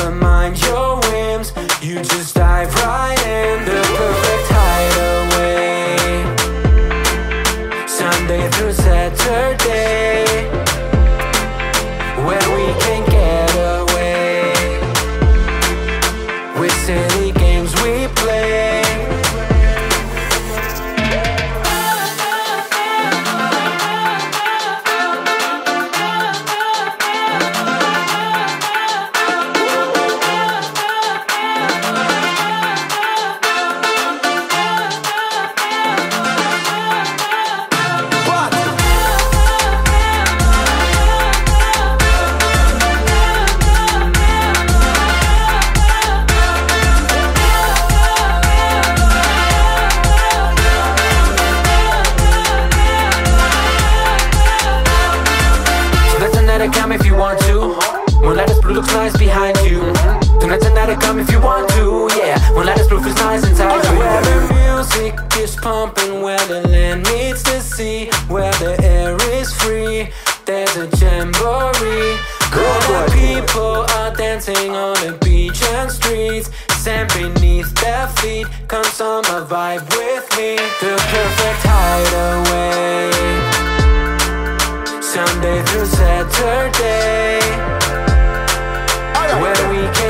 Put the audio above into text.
never mind your whims. You just dive right in. The perfect hideaway, Sunday through Saturday, where we can get away with silly games we play. Come if you want to. Moonlight is blue, looks nice behind you. Tonight, come if you want to. Yeah, moonlight is blue, feels nice inside you. Where the music is pumping, where the land meets the sea, where the air is free, there's a jamboree. Where the people are dancing on the beach and streets, sand beneath their feet. Come summer vibe with me. The perfect hideaway, Sunday through Saturday, where we can